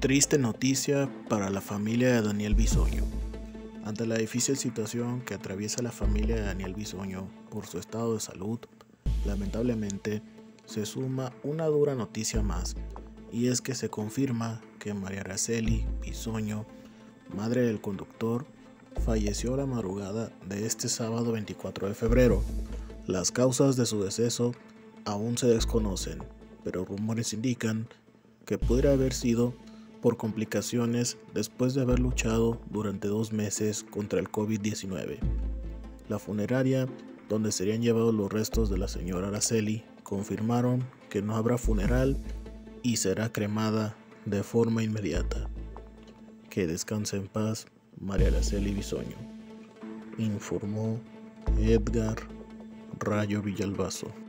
Triste noticia para la familia de Daniel Bisoño. Ante la difícil situación que atraviesa la familia de Daniel Bisoño por su estado de salud, lamentablemente se suma una dura noticia más, y es que se confirma que María Araceli Bisoño, madre del conductor, falleció la madrugada de este sábado 24 de febrero. Las causas de su deceso aún se desconocen, pero rumores indican que pudiera haber sido por complicaciones después de haber luchado durante 2 meses contra el COVID-19. La funeraria donde serían llevados los restos de la señora Araceli confirmaron que no habrá funeral y será cremada de forma inmediata. Que descanse en paz María Araceli Bisoño, informó Edgar Rayo Villalbazo.